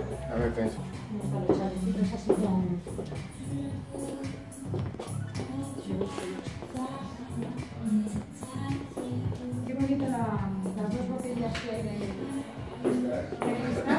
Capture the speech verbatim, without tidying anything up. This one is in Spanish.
A ver qué es. Los chavecitos así con... Qué bonita la, las dos botellas que hay de, de cristal.